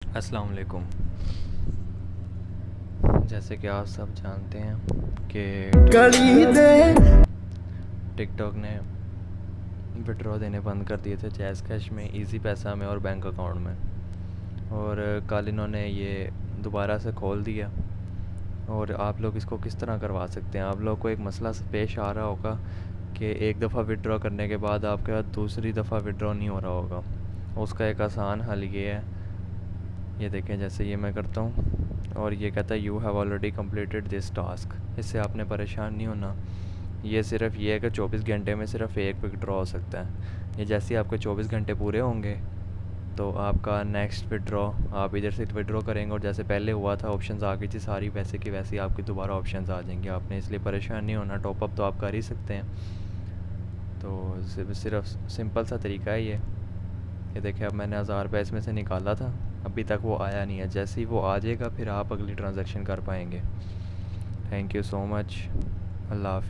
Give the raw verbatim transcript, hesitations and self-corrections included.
अस्सलाम वालेकुम। जैसे कि आप सब जानते हैं कि टिकटॉक ने विड्रॉ देने बंद कर दिए थे जैज़ कैश में, इजी पैसा में और बैंक अकाउंट में, और कल इन्होंने ये दोबारा से खोल दिया। और आप लोग इसको किस तरह करवा सकते हैं? आप लोग को एक मसला पेश आ रहा होगा कि एक दफ़ा विड्रॉ करने के बाद आपके साथ दूसरी दफ़ा विड्रॉ नहीं हो रहा होगा। उसका एक आसान हल ये है, ये देखें, जैसे ये मैं करता हूँ और ये कहता है you have already completed this task. इससे आपने परेशान नहीं होना। ये सिर्फ ये है कि चौबीस घंटे में सिर्फ एक विड्रॉ हो सकता है। ये जैसे ही आपके चौबीस घंटे पूरे होंगे तो आपका नेक्स्ट विड्रॉ आप इधर से विड्रॉ करेंगे, और जैसे पहले हुआ था ऑप्शंस आ गई थी सारी, वैसे की वैसे आपकी दोबारा ऑप्शंस आ जाएंगे। आपने इसलिए परेशान नहीं होना। टॉपअप तो आप कर ही सकते हैं। तो सिर्फ सिर्फ सिंपल सा तरीका है ये। ये देखिए, अब मैंने हज़ार रुपये इसमें से निकाला था, अभी तक वो आया नहीं है। जैसे ही वो आ जाएगा फिर आप अगली ट्रांजैक्शन कर पाएंगे। Thank you so much. अल्लाह हाफ़िज़।